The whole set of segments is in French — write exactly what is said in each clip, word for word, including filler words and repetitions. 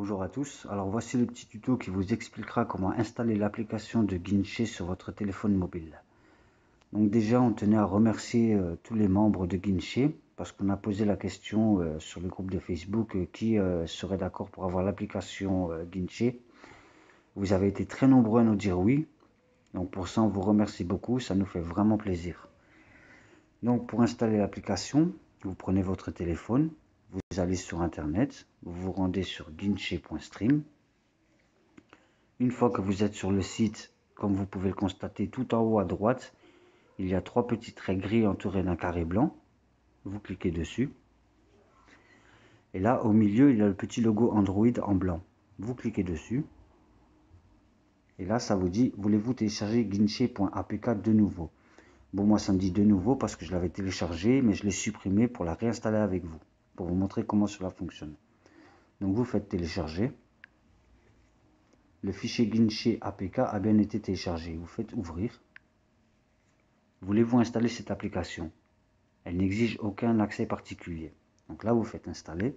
Bonjour à tous, alors voici le petit tuto qui vous expliquera comment installer l'application de Guinché sur votre téléphone mobile. Donc déjà on tenait à remercier euh, tous les membres de Guinché parce qu'on a posé la question euh, sur le groupe de Facebook euh, qui euh, serait d'accord pour avoir l'application euh, Guinché. Vous avez été très nombreux à nous dire oui, donc pour ça on vous remercie beaucoup, ça nous fait vraiment plaisir. Donc pour installer l'application, vous prenez votre téléphone, vous allez sur internet, vous vous rendez sur guinché point stream. Une fois que vous êtes sur le site, comme vous pouvez le constater tout en haut à droite, il y a trois petits traits gris entourés d'un carré blanc. Vous cliquez dessus. Et là, au milieu, il y a le petit logo Android en blanc. Vous cliquez dessus. Et là, ça vous dit, voulez-vous télécharger guinché point A P K de nouveau? Bon, moi, ça me dit de nouveau parce que je l'avais téléchargé, mais je l'ai supprimé pour la réinstaller avec vous, pour vous montrer comment cela fonctionne. Donc, vous faites télécharger. Le fichier guinché A P K a bien été téléchargé. Vous faites ouvrir. Voulez-vous installer cette application? Elle n'exige aucun accès particulier. Donc là, vous faites installer.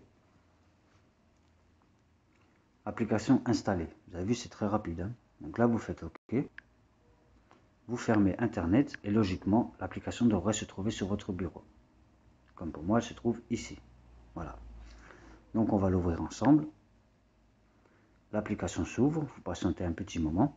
Application installée. Vous avez vu, c'est très rapide. Hein? Donc là, vous faites OK. Vous fermez Internet et logiquement, l'application devrait se trouver sur votre bureau. Comme pour moi, elle se trouve ici. Voilà. Donc on va l'ouvrir ensemble. L'application s'ouvre. Vous patientez un petit moment.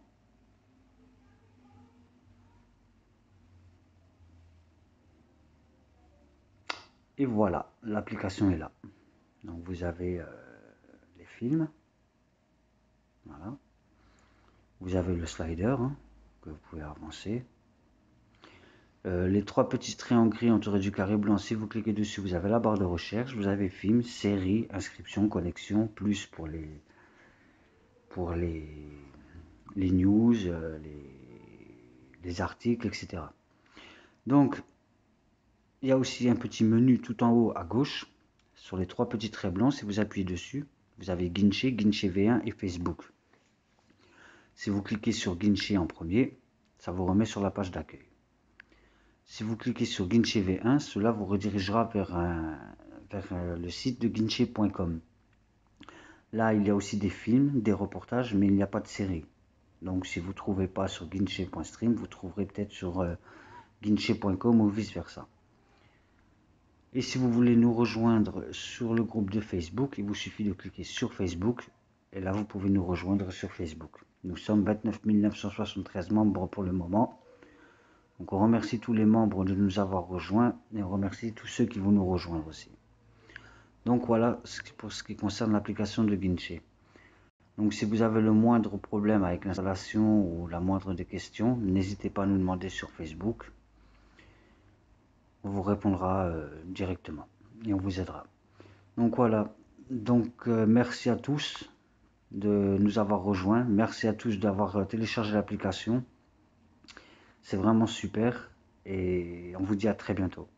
Et voilà, l'application est là. Donc vous avez euh, les films. Voilà. Vous avez le slider hein, que vous pouvez avancer. Euh, les trois petits traits en gris entourés du carré blanc, si vous cliquez dessus, vous avez la barre de recherche. Vous avez films, séries, inscriptions, connexions, plus pour les, pour les, les news, euh, les, les articles, et cetera. Donc, il y a aussi un petit menu tout en haut à gauche, sur les trois petits traits blancs. Si vous appuyez dessus, vous avez Guinché, Guinché V un et Facebook. Si vous cliquez sur Guinché en premier, ça vous remet sur la page d'accueil. Si vous cliquez sur Guinché V un, cela vous redirigera vers, un, vers le site de guinché point com. Là, il y a aussi des films, des reportages, mais il n'y a pas de série. Donc, si vous ne trouvez pas sur guinché point stream, vous trouverez peut-être sur euh, guinché point com ou vice-versa. Et si vous voulez nous rejoindre sur le groupe de Facebook, il vous suffit de cliquer sur Facebook. Et là, vous pouvez nous rejoindre sur Facebook. Nous sommes vingt-neuf mille neuf cent soixante-treize membres pour le moment. Donc on remercie tous les membres de nous avoir rejoints et on remercie tous ceux qui vont nous rejoindre aussi. Donc voilà pour ce qui concerne l'application de Guinché. Donc si vous avez le moindre problème avec l'installation ou la moindre des questions, n'hésitez pas à nous demander sur Facebook. On vous répondra euh, directement et on vous aidera. Donc voilà, donc euh, merci à tous de nous avoir rejoints. Merci à tous d'avoir téléchargé l'application. C'est vraiment super et on vous dit à très bientôt.